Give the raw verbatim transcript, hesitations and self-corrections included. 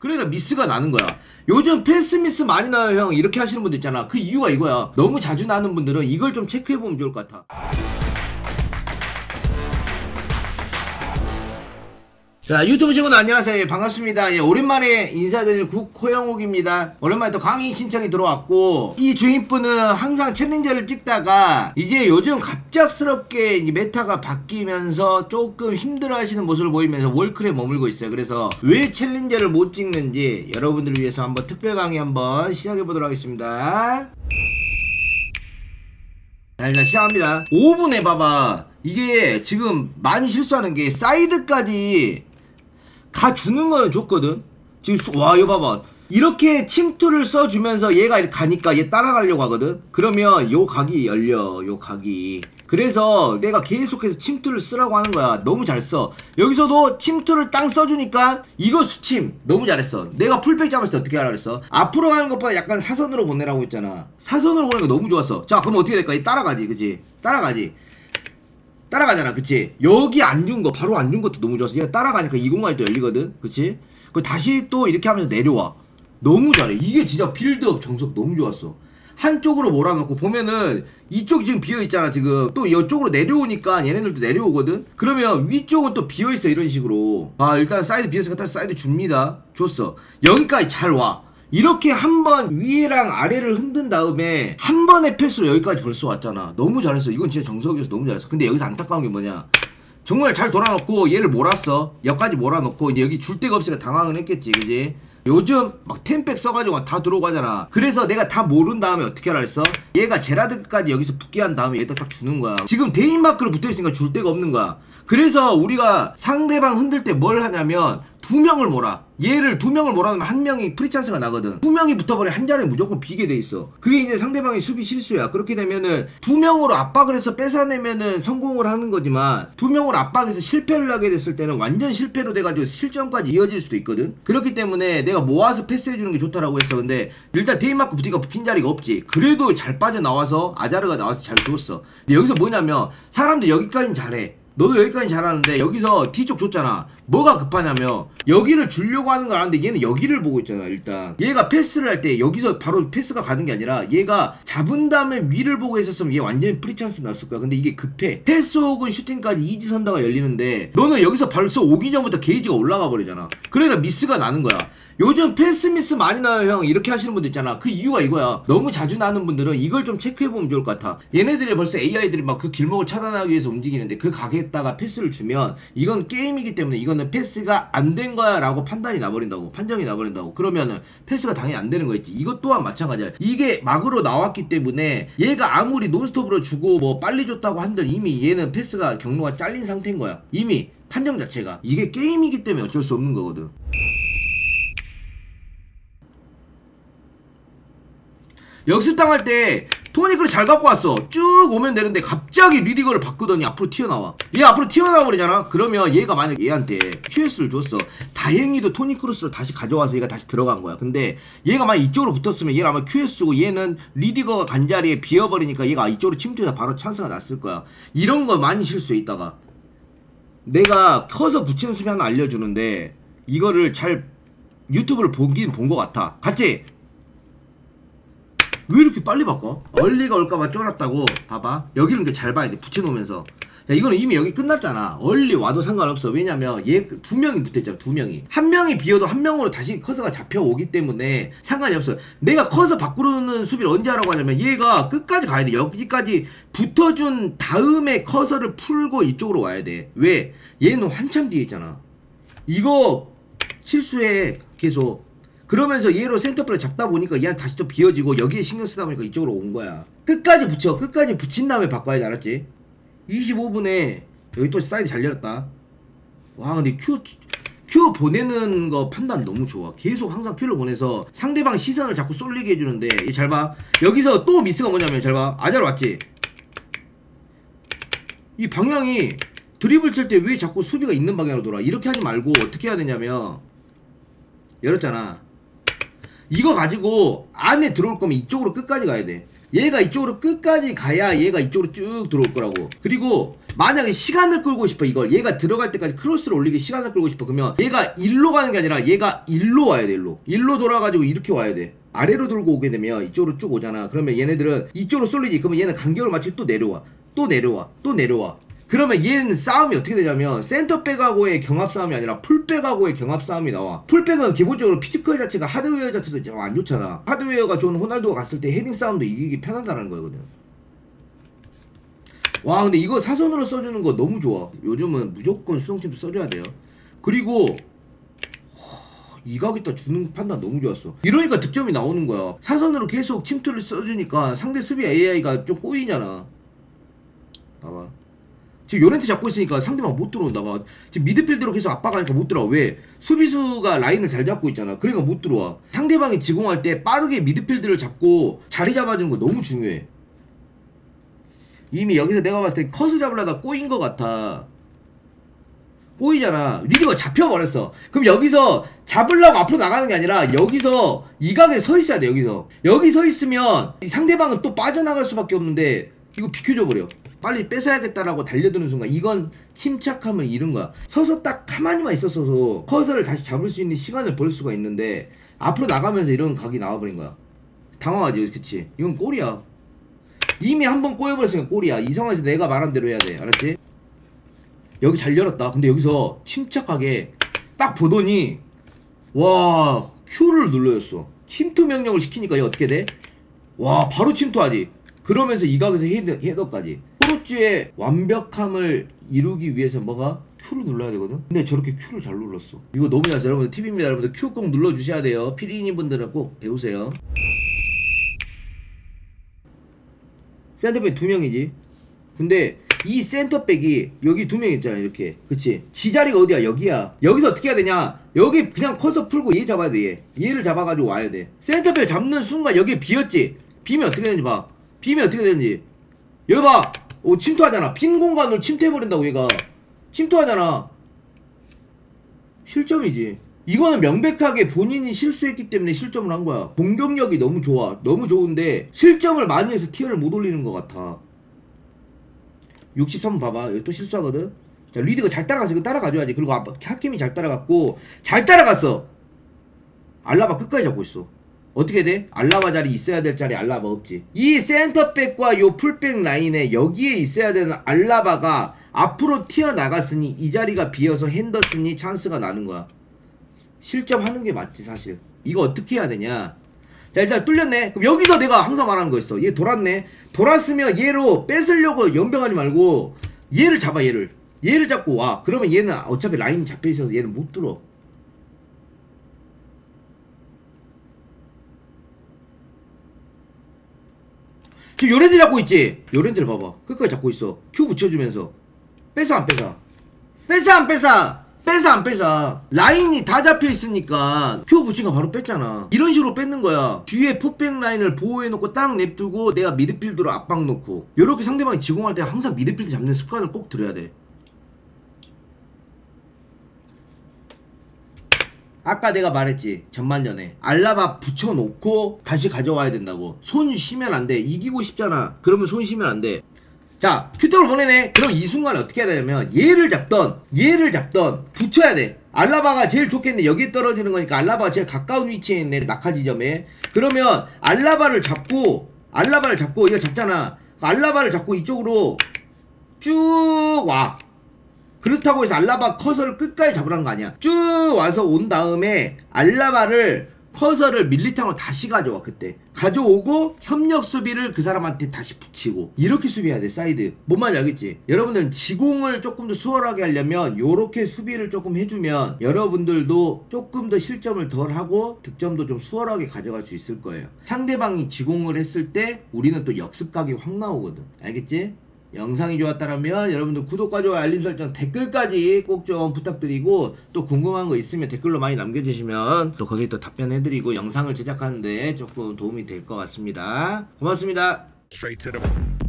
그러니까 미스가 나는 거야. 요즘 패스 미스 많이 나요 형 이렇게 하시는 분들 있잖아. 그 이유가 이거야. 너무 자주 나는 분들은 이걸 좀 체크해보면 좋을 것 같아. 자, 유튜브 친구들 안녕하세요. 예, 반갑습니다. 예, 오랜만에 인사드릴 국호영욱입니다. 오랜만에 또 강의 신청이 들어왔고, 이 주인분은 항상 챌린저를 찍다가 이제 요즘 갑작스럽게 이제 메타가 바뀌면서 조금 힘들어 하시는 모습을 보이면서 월클에 머물고 있어요. 그래서 왜 챌린저를 못 찍는지 여러분들을 위해서 한번 특별 강의 한번 시작해 보도록 하겠습니다. 자, 일단 시작합니다. 오 분 해봐봐. 이게 지금 많이 실수하는 게 사이드까지 가주는 거는 좋거든. 지금 수, 와 이거 봐봐. 이렇게 침투를 써주면서 얘가 이렇게 가니까 얘 따라가려고 하거든. 그러면 요 각이 열려. 요 각이. 그래서 내가 계속해서 침투를 쓰라고 하는 거야. 너무 잘 써. 여기서도 침투를 땅 써주니까 이거 수침 너무 잘했어. 내가 풀백 잡았을 때 어떻게 하라 그랬어? 앞으로 가는 것보다 약간 사선으로 보내라고 했잖아. 사선으로 보내는 거 너무 좋았어. 자 그럼 어떻게 될까? 얘 따라가지 그치? 따라가지. 따라가잖아 그치? 여기 안 준 거 바로 안 준 것도 너무 좋았어. 얘가 따라가니까 이 공간이 또 열리거든 그치? 그 다시 또 이렇게 하면서 내려와. 너무 잘해. 이게 진짜 빌드업 정석 너무 좋았어. 한쪽으로 몰아놓고 보면은 이쪽이 지금 비어있잖아. 지금 또 이쪽으로 내려오니까 얘네들도 내려오거든. 그러면 위쪽은 또 비어있어. 이런 식으로. 아 일단 사이드 비어있으니까 다시 사이드 줍니다. 줬어. 여기까지 잘 와. 이렇게 한 번 위랑 아래를 흔든 다음에 한 번의 패스로 여기까지 벌써 왔잖아. 너무 잘했어. 이건 진짜 정석이어서 너무 잘했어. 근데 여기서 안타까운 게 뭐냐, 정말 잘 돌아놓고 얘를 몰았어. 여기까지 몰아놓고 이제 여기 줄 데가 없으니까 당황을 했겠지 그지? 요즘 막 템백 써가지고 다 들어오고 하잖아. 그래서 내가 다 모른 다음에 어떻게 하라 했어? 얘가 제라드까지 여기서 붙게 한 다음에 얘다 딱 주는 거야. 지금 데인마크로 붙어있으니까 줄 데가 없는 거야. 그래서 우리가 상대방 흔들 때 뭘 하냐면 두 명을 몰아. 얘를 두 명을 몰아놓으면 한 명이 프리찬스가 나거든. 두 명이 붙어버리면 한 자리에 무조건 비게 돼 있어. 그게 이제 상대방의 수비 실수야. 그렇게 되면은 두 명으로 압박을 해서 뺏어내면은 성공을 하는 거지만 두 명으로 압박해서 실패를 하게 됐을 때는 완전 실패로 돼가지고 실점까지 이어질 수도 있거든. 그렇기 때문에 내가 모아서 패스해주는 게 좋다라고 했어. 근데 일단 데인마크 붙으니까 핀 자리가 없지. 그래도 잘 빠져나와서 아자르가 나와서 잘 줬어. 근데 여기서 뭐냐면 사람들 여기까지는 잘해. 너도 여기까지 잘하는데 여기서 D쪽 줬잖아. 뭐가 급하냐면 여기를 주려고 하는 걸 아는데 얘는 여기를 보고 있잖아. 일단 얘가 패스를 할 때 여기서 바로 패스가 가는 게 아니라 얘가 잡은 다음에 위를 보고 있었으면 얘 완전히 프리찬스 났을 거야. 근데 이게 급해. 패스 혹은 슈팅까지 이지선다가 열리는데 너는 여기서 벌써 오기 전부터 게이지가 올라가 버리잖아. 그러니까 미스가 나는 거야. 요즘 패스 미스 많이 나요 형 이렇게 하시는 분들 있잖아. 그 이유가 이거야. 너무 자주 나는 분들은 이걸 좀 체크해보면 좋을 것 같아. 얘네들이 벌써 에이아이들이 막 그 길목을 차단하기 위해서 움직이는데 그 가게에다가 패스를 주면 이건 게임이기 때문에 이거는 패스가 안 된 거야 라고 판단이 나버린다고. 판정이 나버린다고. 그러면은 패스가 당연히 안 되는 거겠지. 이것 또한 마찬가지야. 이게 막으로 나왔기 때문에 얘가 아무리 논스톱으로 주고 뭐 빨리 줬다고 한들 이미 얘는 패스가 경로가 잘린 상태인 거야. 이미 판정 자체가. 이게 게임이기 때문에 어쩔 수 없는 거거든. 역습당할 때 토니크를 잘 갖고 왔어. 쭉 오면 되는데 갑자기 리디거를 바꾸더니 앞으로 튀어나와. 얘 앞으로 튀어나와 버리잖아. 그러면 얘가 만약 얘한테 큐에스를 줬어. 다행히도 토니크로스로 다시 가져와서 얘가 다시 들어간 거야. 근데 얘가 만약 이쪽으로 붙었으면 얘가 아마 큐에스 주고 얘는 리디거가 간 자리에 비어버리니까 얘가 이쪽으로 침투해서 바로 찬스가 났을 거야. 이런 거 많이 실수해. 있다가 내가 커서 붙이는 수비 하나 알려주는데 이거를 잘 유튜브를 보긴 본 것 같아. 같이 왜 이렇게 빨리 바꿔? 얼리가 올까봐 쫄았다고. 봐봐. 여기를 이렇게 잘 봐야 돼. 붙여놓으면서. 자, 이거는 이미 여기 끝났잖아. 얼리 와도 상관없어. 왜냐면 얘 두 명이 붙어있잖아. 두 명이. 한 명이 비어도 한 명으로 다시 커서가 잡혀오기 때문에 상관이 없어. 내가 커서 바꾸는 수비를 언제 하라고 하냐면 얘가 끝까지 가야 돼. 여기까지 붙어준 다음에 커서를 풀고 이쪽으로 와야 돼. 왜? 얘는 한참 뒤에 있잖아. 이거 실수해. 계속. 그러면서 얘로 센터플을 잡다 보니까 얘한테 다시 또 비어지고 여기에 신경 쓰다 보니까 이쪽으로 온 거야. 끝까지 붙여. 끝까지 붙인 다음에 바꿔야 돼. 알았지? 이십오 분에 여기 또 사이드 잘 열렸다. 와 근데 큐 큐 보내는 거 판단 너무 좋아. 계속 항상 큐를 보내서 상대방 시선을 자꾸 쏠리게 해주는데 얘 잘 봐. 여기서 또 미스가 뭐냐면 잘 봐. 아자로 왔지? 이 방향이 드리블 칠 때 왜 자꾸 수비가 있는 방향으로 돌아. 이렇게 하지 말고 어떻게 해야 되냐면 열었잖아. 이거 가지고 안에 들어올 거면 이쪽으로 끝까지 가야 돼. 얘가 이쪽으로 끝까지 가야 얘가 이쪽으로 쭉 들어올 거라고. 그리고 만약에 시간을 끌고 싶어 이걸 얘가 들어갈 때까지 크로스를 올리게 시간을 끌고 싶어 그러면 얘가 일로 가는 게 아니라 얘가 일로 와야 돼. 일로 일로 돌아가지고 이렇게 와야 돼. 아래로 돌고 오게 되면 이쪽으로 쭉 오잖아. 그러면 얘네들은 이쪽으로 쏠리지. 그러면 얘는 간격을 맞추고 또 내려와 또 내려와 또 내려와. 그러면 얘는 싸움이 어떻게 되냐면 센터백하고의 경합 싸움이 아니라 풀백하고의 경합 싸움이 나와. 풀백은 기본적으로 피지컬 자체가 하드웨어 자체도 좀 안 좋잖아. 하드웨어가 좋은 호날두가 갔을 때 헤딩 싸움도 이기기 편하다는 거거든. 와 근데 이거 사선으로 써주는 거 너무 좋아. 요즘은 무조건 수동침도 써줘야 돼요. 그리고 이 각에다 주는 판단 너무 좋았어. 이러니까 득점이 나오는 거야. 사선으로 계속 침투를 써주니까 상대 수비 에이아이가 좀 꼬이잖아. 봐봐. 지금 요렌트 잡고 있으니까 상대방 못 들어온다. 봐. 지금 미드필드로 계속 압박하니까 못 들어와. 왜? 수비수가 라인을 잘 잡고 있잖아. 그러니까 못 들어와. 상대방이 지공할 때 빠르게 미드필드를 잡고 자리 잡아주는 거 너무 중요해. 이미 여기서 내가 봤을 때 컷을 잡으려다 꼬인 것 같아. 꼬이잖아. 리드가 잡혀버렸어. 그럼 여기서 잡으려고 앞으로 나가는 게 아니라 여기서 이 각에 서 있어야 돼. 여기서 여기 서 있으면 상대방은 또 빠져나갈 수밖에 없는데 이거 비켜줘 버려. 빨리 뺏어야겠다라고 달려드는 순간 이건 침착함을 잃은 거야. 서서 딱 가만히만 있었어도 커서를 다시 잡을 수 있는 시간을 벌 수가 있는데 앞으로 나가면서 이런 각이 나와버린 거야. 당황하지. 그치? 이건 골이야. 이미 한 번 꼬여버렸으니까 골이야. 이 상황에서 내가 말한 대로 해야 돼. 알았지? 여기 잘 열었다. 근데 여기서 침착하게 딱 보더니 와 Q를 눌러줬어. 침투 명령을 시키니까 얘 어떻게 돼? 와 바로 침투하지. 그러면서 이 각에서 헤더, 헤더까지. 포르투의 완벽함을 이루기 위해서 뭐가? Q를 눌러야 되거든? 근데 저렇게 Q를 잘 눌렀어. 이거 너무 잘했어. 여러분들 팁입니다. 여러분들 Q 꼭 눌러주셔야 돼요. 피디님 분들은 꼭 배우세요. 센터백 두 명이지. 근데 이 센터백이 여기 두 명 있잖아. 이렇게. 그치? 지 자리가 어디야? 여기야. 여기서 어떻게 해야 되냐? 여기 그냥 커서 풀고 얘 잡아야 돼. 얘. 얘를 잡아가지고 와야 돼. 센터백 잡는 순간 여기 비었지? 비면 어떻게 되는지 봐. 비면 어떻게 되는지. 여기 봐. 오 침투하잖아. 빈 공간을 침투해버린다고 얘가. 침투하잖아. 실점이지. 이거는 명백하게 본인이 실수했기 때문에 실점을 한 거야. 공격력이 너무 좋아. 너무 좋은데 실점을 많이 해서 티어를 못 올리는 것 같아. 육십삼 분 봐봐. 여기 또 실수하거든. 자 리드가 잘 따라가서 이거 따라가줘야지. 그리고 아빠 하킴이 잘 따라갔고 잘 따라갔어. 알라바 끝까지 잡고 있어. 어떻게 돼? 알라바 자리 있어야 될 자리 알라바 없지. 이 센터백과 요 풀백 라인에 여기에 있어야 되는 알라바가 앞으로 튀어나갔으니 이 자리가 비어서 핸더슨이 찬스가 나는 거야. 실점하는 게 맞지 사실. 이거 어떻게 해야 되냐. 자 일단 뚫렸네. 그럼 여기서 내가 항상 말하는 거 있어. 얘 돌았네. 돌았으면 얘로 뺏으려고 연병하지 말고 얘를 잡아. 얘를 얘를 잡고 와. 그러면 얘는 어차피 라인이 잡혀있어서 얘는 못 들어. 지금 요렌트 잡고 있지? 요렌트를 봐봐. 끝까지 잡고 있어. Q 붙여주면서 뺏어 안 뺏어? 뺏어 안 뺏어? 뺏어 안 뺏어? 라인이 다 잡혀있으니까 Q 붙인 거 바로 뺐잖아. 이런 식으로 뺏는 거야. 뒤에 포백 라인을 보호해놓고 딱 냅두고 내가 미드필드로 압박 놓고 요렇게 상대방이 지공할 때 항상 미드필드 잡는 습관을 꼭 들여야 돼. 아까 내가 말했지. 전반전에 알라바 붙여놓고 다시 가져와야 된다고. 손 쉬면 안 돼. 이기고 싶잖아. 그러면 손 쉬면 안 돼. 자 큐떡을 보내네. 그럼 이 순간에 어떻게 해야 되냐면 얘를 잡던 얘를 잡던 붙여야 돼. 알라바가 제일 좋겠네. 여기 떨어지는 거니까 알라바가 제일 가까운 위치에 있네. 낙하 지점에. 그러면 알라바를 잡고 알라바를 잡고 이거 잡잖아. 알라바를 잡고 이쪽으로 쭉 와. 그렇다고 해서 알라바 커서를 끝까지 잡으라는 거 아니야. 쭉 와서 온 다음에 알라바를 커서를 밀리탕으로 다시 가져와. 그때 가져오고 협력 수비를 그 사람한테 다시 붙이고 이렇게 수비해야 돼. 사이드 뭔 말인지 알겠지? 여러분들은 지공을 조금 더 수월하게 하려면 요렇게 수비를 조금 해주면 여러분들도 조금 더 실점을 덜 하고 득점도 좀 수월하게 가져갈 수 있을 거예요. 상대방이 지공을 했을 때 우리는 또 역습각이 확 나오거든. 알겠지? 영상이 좋았다면 여러분들 구독과 좋아요 알림 설정 댓글까지 꼭 좀 부탁드리고 또 궁금한 거 있으면 댓글로 많이 남겨주시면 또 거기에 또 답변해드리고 영상을 제작하는데 조금 도움이 될 것 같습니다. 고맙습니다.